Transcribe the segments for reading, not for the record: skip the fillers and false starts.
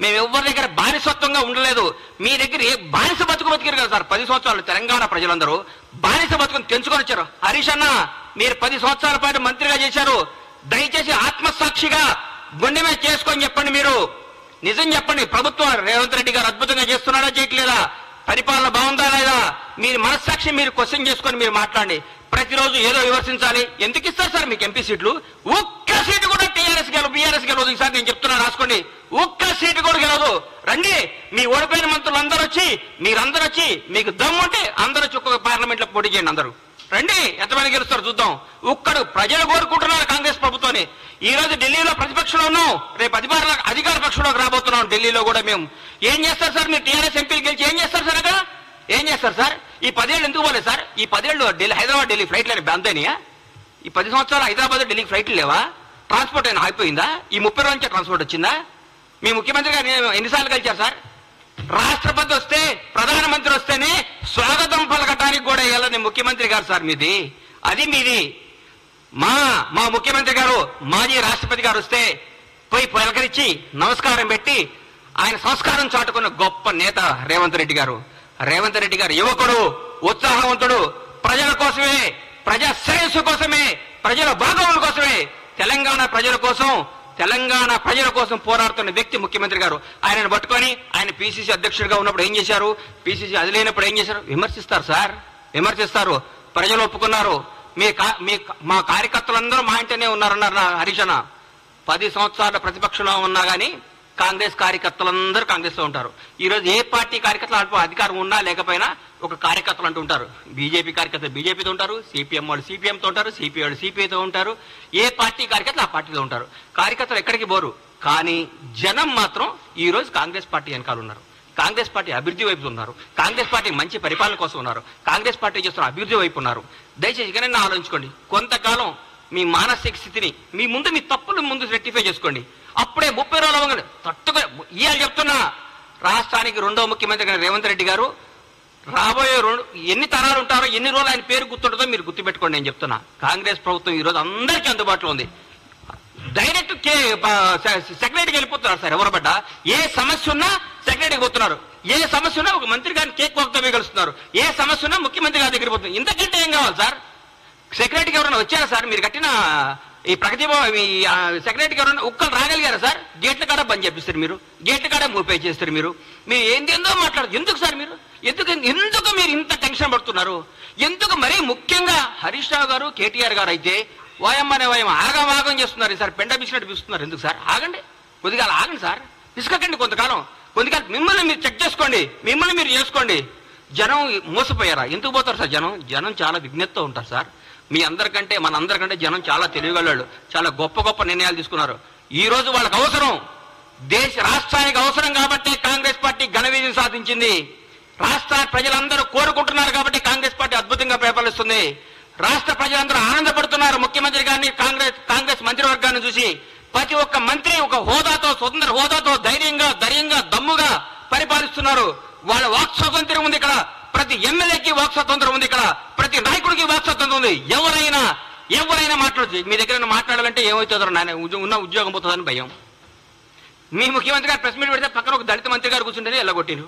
మేము ఎవరి దగ్గర బానిసత్వంగా ఉండలేదు. మీ దగ్గర ఏ బానిస బతుకు బతికారు కదా సార్. 10 సంవత్సరాలు తెలంగాణ ప్రజలందరూ బానిస బతుకుని తెంచుకొని వచ్చారు. హరీష్ అన్న మీరు 10 సంవత్సరాల పాటు మంత్రిగా చేశారు. దయచేసి ఆత్మసాక్షిగా గుండె మీద చేసుకొని చెప్పండి. మీరు నిజం చెప్పండి. ప్రభుత్వం రేవంత్ రెడ్డి గారు అద్భుతంగా చేస్తున్నాడా చేయట్లేదా, పరిపాలన బాగుందా లేదా, మీరు మనస్సాక్షి మీరు క్వశ్చన్ చేసుకొని మీరు మాట్లాడండి. ప్రతిరోజు ఏదో విమర్శించాలి. ఎందుకు ఇస్తారు సార్ మీకు ఎంపీ సీట్లు? ఒక్క సీటు కూడా టీఆర్ఎస్ గెలవు, బీఆర్ఎస్ గెలవదు. ఈసారి నేను చెప్తున్నా రాసుకోండి. ఒక్క సీటు కూడా గెలవదు. రండి, మీ ఓడిపోయిన మంత్రులు అందరూ వచ్చి, మీరందరూ వచ్చి, మీకు దమ్ము ఉంటే అందరూ వచ్చి ఒక్కొక్క పార్లమెంట్ లో పోటీ చేయండి. అందరూ రండి, ఎంతమంది గెలుస్తారు చూద్దాం. ఒక్కడు ప్రజలు కోరుకుంటున్నారు కాంగ్రెస్ ప్రభుత్వాన్ని. ఈ రోజు ఢిల్లీలో ప్రతిపక్షంలో ఉన్నాం, రేపు అధికార పక్షంలోకి రాబోతున్నాం. ఢిల్లీలో కూడా మేము ఏం చేస్తారు సార్? మీరు టీఆర్ఎస్ ఎంపీలు గెలిచి ఏం చేస్తారు సార్? అక్కడ ఏం చేస్తారు సార్? ఈ 10 ఏళ్ళు ఎందుకు పోలేదు సార్? ఈ 10 ఏళ్ళు హైదరాబాద్ ఢిల్లీ ఫ్లైట్లు అంతేనియా? ఈ 10 సంవత్సరాలు హైదరాబాద్ ఢిల్లీకి ఫ్లైట్లు లేవా? ట్రాన్స్పోర్ట్ అయినా ఆగిపోయిందా? ఈ 30 రోజు నుంచి ట్రాన్స్పోర్ట్ వచ్చిందా? మీ ముఖ్యమంత్రి గారు ఎన్నిసార్లు కలిచారు సార్? రాష్ట్రపతి వస్తే, ప్రధానమంత్రి వస్తేనే స్వాగతం పలకటానికి కూడా వెళ్ళని ముఖ్యమంత్రి గారు సార్ మీది. అది మీది. మా ముఖ్యమంత్రి గారు, మాజీ రాష్ట్రపతి గారు వస్తే పోయి పలకరించి నమస్కారం పెట్టి ఆయన సంస్కారం చాటుకున్న గొప్ప నేత రేవంత్ రెడ్డి గారు. రేవంత్ రెడ్డి గారు యువకుడు, ఉత్సాహవంతుడు, ప్రజల కోసమే, ప్రజా శ్రేయస్సు కోసమే, ప్రజల బాగోగుల కోసమే, తెలంగాణ ప్రజల కోసం పోరాడుతున్న వ్యక్తి ముఖ్యమంత్రి గారు. ఆయనను పట్టుకొని ఆయన పిసిసి అధ్యక్షుడిగా ఉన్నప్పుడు ఏం చేశారు, పిసిసి అది లేనప్పుడు ఏం చేశారు? విమర్శిస్తారు సార్, విమర్శిస్తారు. ప్రజలు ఒప్పుకున్నారు. మా కార్యకర్తలందరూ మా ఇంటనే ఉన్నారన్నారు హరీష్ అన్న. 10 సంవత్సరాల ప్రతిపక్షంలో ఉన్నా కానీ కాంగ్రెస్ కార్యకర్తలందరూ కాంగ్రెస్ లో ఉంటారు. ఈ రోజు ఏ పార్టీ కార్యకర్తలు అధికారం ఉన్నా లేకపోయినా ఒక కార్యకర్తలు అంటూ ఉంటారు. బీజేపీ కార్యకర్తలు బీజేపీతో ఉంటారు, సిపిఎం వాళ్ళు సిపిఎంతో ఉంటారు, సిపిఐ వాళ్ళు సిపిఐతో ఉంటారు. ఏ పార్టీ కార్యకర్తలు ఆ పార్టీలో ఉంటారు. కార్యకర్తలు ఎక్కడికి పోరు. కానీ జనం మాత్రం ఈ రోజు కాంగ్రెస్ పార్టీ వెనకాల ఉన్నారు. కాంగ్రెస్ పార్టీ అభివృద్ధి వైపు ఉన్నారు. కాంగ్రెస్ పార్టీ మంచి పరిపాలన కోసం ఉన్నారు. కాంగ్రెస్ పార్టీ చేస్తున్న అభివృద్ధి వైపు ఉన్నారు. దయచేసి ఇకనైనా ఆలోచించుకోండి. కొంతకాలం మీ మానసిక స్థితిని మీ తప్పులు ముందు రెక్టిఫై చేసుకోండి. అప్పుడే 30 రోజులు తట్టుగా ఇవాళ చెప్తున్నా, రాష్ట్రానికి 2వ ముఖ్యమంత్రి రేవంత్ రెడ్డి గారు రాబోయే ఎన్ని తరాలు ఉంటారో, ఎన్ని రోజులు ఆయన పేరు గుర్తుంటుందో మీరు గుర్తుపెట్టుకోండి. నేను చెప్తున్నా, కాంగ్రెస్ ప్రభుత్వం ఈ రోజు అందరికీ అందుబాటులో ఉంది. డైరెక్ట్ సెక్రటరీకి వెళ్ళిపోతున్నారు సార్. ఎవరు పడ్డా ఏ సమస్య ఉన్నా సెక్రటరీకి పోతున్నారు. ఏ సమస్య ఉన్నా ఒక మంత్రి గారిని కేక్ వాక్తో కలుస్తున్నారు. ఏ సమస్య ఉన్నా ముఖ్యమంత్రి గారి దగ్గర పోతున్నారు. ఇంతకంటే ఏం కావాలి సార్? సెక్రటరీకి ఎవరైనా వచ్చారా సార్? మీరు కట్టిన ఈ ప్రగతి సెక్రటరీకి ఎవరైనా ఒక్కరు రాగలిగారా సార్? గేట్ల కాడ బంద్ చేపిస్తారు మీరు, గేట్ల కాడ మూపే చేస్తారు మీరు. మీరు ఏందేందో మాట్లాడదు. ఎందుకు సార్ మీరు ఎందుకు మీరు ఇంత టెన్షన్ పడుతున్నారు? ఎందుకు? మరీ ముఖ్యంగా హరీష్ రావు గారు, కేటీఆర్ గారు అయితే వాయమ్మనే ఆగం చేస్తున్నారు సార్. పెండ బిసినట్టు పిస్తున్నారు. ఎందుకు సార్? ఆగండి, కొద్దిగా ఆగండి సారం. పిసుకకండి కొంతకాలం. మిమ్మల్ని మీరు చెక్ చేసుకోండి, మిమ్మల్ని మీరు చేసుకోండి. జనం మోసపోయారా? ఎందుకు పోతారు సార్? జనం చాలా విజ్ఞతతో ఉంటారు సార్. మీ అందరికంటే మనందరికంటే జనం చాలా తెలివిగలవాళ్ళు. చాలా గొప్ప నిర్ణయాలు తీసుకున్నారు. ఈ రోజు వాళ్ళకి అవసరం, రాష్ట్రానికి అవసరం కాబట్టి కాంగ్రెస్ పార్టీ ఘన విజయం సాధించింది. రాష్ట్ర ప్రజలందరూ కోరుకుంటున్నారు కాబట్టి కాంగ్రెస్ పార్టీ అద్భుతంగా పరిపాలిస్తుంది. రాష్ట్ర ప్రజలందరూ ఆనందపడుతున్నారు ముఖ్యమంత్రి గారిని, కాంగ్రెస్ మంత్రివర్గాన్ని చూసి. ప్రతి ఒక్క మంత్రి ఒక హోదాతో, స్వతంత్ర హోదాతో ధైర్యంగా దమ్ముగా పరిపాలిస్తున్నారు. వాళ్ళ వాక్ స్వాతంత్ర్యం ఉంది ఇక్కడ. ప్రతి ఎమ్మెల్యేకి వాక్ స్వాతంత్రం ఉంది ఇక్కడ. ప్రతి నాయకుడికి వాక్ స్వాతంత్రం ఉంది. ఎవరైనా మాట్లాడచ్చు. మీ దగ్గర మాట్లాడాలంటే ఏమవుతుందో నాయన, ఉన్న ఉద్యోగం పోతుందని భయం. మీ ముఖ్యమంత్రి గారు ప్రెస్ మీట్ పెడితే పక్కన ఒక దళిత మంత్రి గారు కూర్చుంటేనే ఎల్లగొట్టిరు.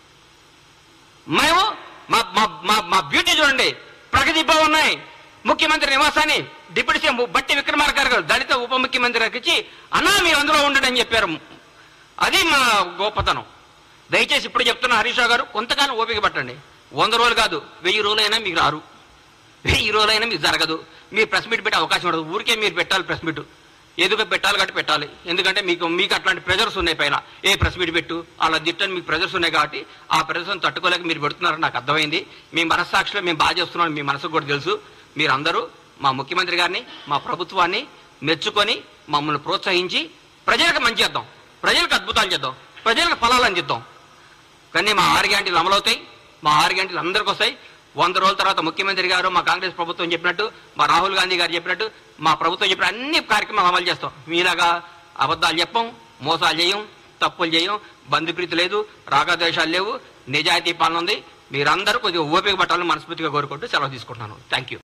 మేము మా బ్యూటీ చూడండి. ప్రగతి భవన్ ఉన్నాయి. ముఖ్యమంత్రి నివాసాన్ని డిప్యూటీ సీఎం బట్టి విక్రమార్క గారు దళిత ఉప ముఖ్యమంత్రి గారికి ఇచ్చి, అన్నా మీరు అందులో ఉండండి అని చెప్పారు. అది మా గొప్పతనం. దయచేసి ఇప్పుడు చెప్తున్న హరీష్ రావు గారు, కొంతకాలం ఓపిక పట్టండి. 100 రోజులు కాదు, 1000 రోజులైనా మీకు రారు. 1000 రోజులైనా మీకు జరగదు. మీరు ప్రెస్ మీట్ పెట్టే అవకాశం ఉండదు. ఊరికే మీరు పెట్టాలి ప్రెస్ మీట్. ఎదుగు పెట్టాలి కాబట్టి పెట్టాలి. ఎందుకంటే మీకు అట్లాంటి ప్రెజర్స్ ఉన్నాయి పైన. ఏ ప్రెస్ మీట్ పెట్టు అలా తిట్టని మీకు ప్రెజర్స్ ఉన్నాయి కాబట్టి ఆ ప్రెజర్స్ని తట్టుకోలేక మీరు పెడుతున్నారని నాకు అర్థమైంది. మీ మనస్సాక్షిలో మేము బాగా చేస్తున్నాం, మీ మనసుకు కూడా తెలుసు. మీరందరూ మా ముఖ్యమంత్రి గారిని, మా ప్రభుత్వాన్ని మెచ్చుకొని మమ్మల్ని ప్రోత్సహించి ప్రజలకు మంచి చేద్దాం, ప్రజలకు అద్భుతాలు చేద్దాం, ప్రజలకు ఫలాలు అందిద్దాం. కానీ మా 6 గ్యారెంటీలు అమలవుతాయి. మా 6 గ్యారెంటీలు అందరికీ వస్తాయి. 100 రోజుల తర్వాత ముఖ్యమంత్రి గారు, మా కాంగ్రెస్ ప్రభుత్వం చెప్పినట్టు, మా రాహుల్ గాంధీ గారు చెప్పినట్టు, మా ప్రభుత్వం చెప్పిన అన్ని కార్యక్రమాలు అమలు చేస్తాం. మీలాగా అబద్ధాలు చెప్పం, మోసాలు చేయం, తప్పులు చేయం, బంధుప్రీతి లేదు, రాగద్వేషాలు లేవు, నిజాయితీ పాలన ఉంది. మీరందరూ కొద్దిగా ఓపిక పట్టాలని మనస్ఫూర్తిగా కోరుకుంటూ సెలవు తీసుకుంటున్నాను. Thank you.